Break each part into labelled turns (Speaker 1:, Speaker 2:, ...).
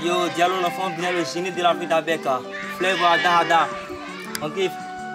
Speaker 1: Yo, Diallo l'enfant bien le génie de la vie d'Abeka. Flavor Dada. On kiffe.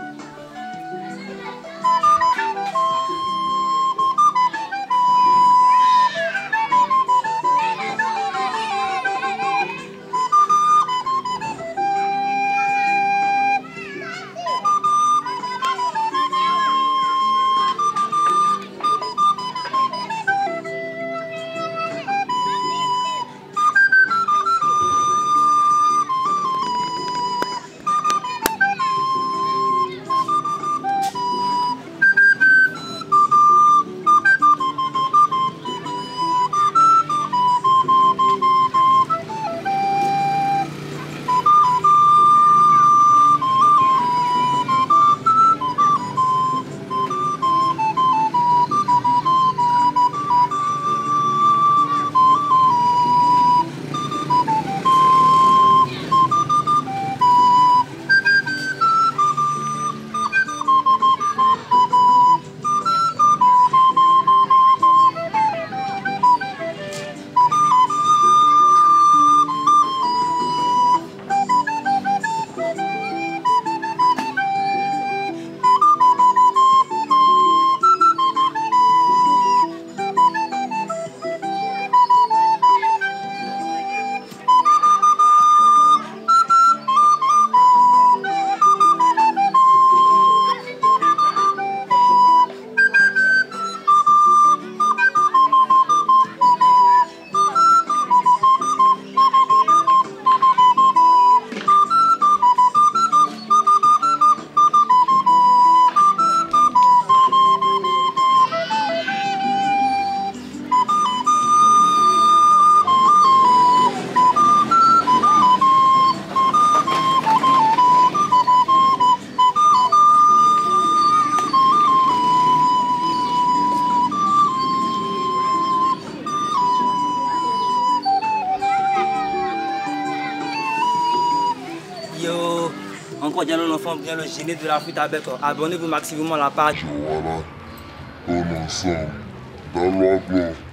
Speaker 1: Yo, encore Diallo l'enfant bien le génie de la flûte à bec. Abonnez-vous maximum à la page.
Speaker 2: Voilà, on ensemble, dans l'angle.